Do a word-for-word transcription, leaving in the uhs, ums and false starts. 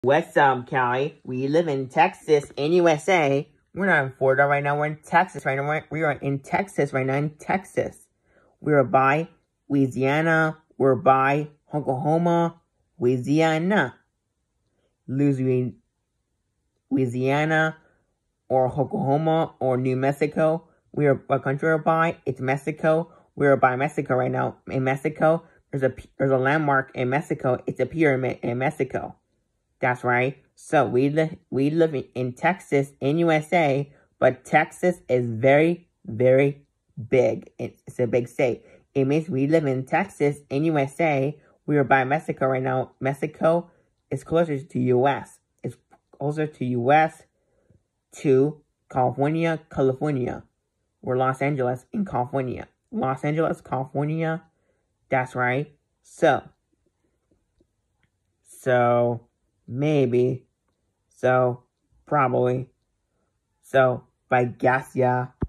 What's up, Callie? We live in Texas in U S A. We're not in Florida right now. We're in Texas right now. We are in Texas right now. In Texas. We're by Louisiana. We're by Oklahoma, Louisiana. Louisiana or Oklahoma or New Mexico. We are what country we're by? It's Mexico. We're by Mexico right now. In Mexico, there's a there's a landmark in Mexico. It's a pyramid in Mexico. That's right. So we live we live in Texas in U S A, but Texas is very very big. It's a big state. It means we live in Texas in U S A. We are by Mexico right now. Mexico is closer to U S. It's closer to U S to California, California. We're Los Angeles in California. Los Angeles, California. That's right. So, so, maybe, so, probably, so, by guess, yeah.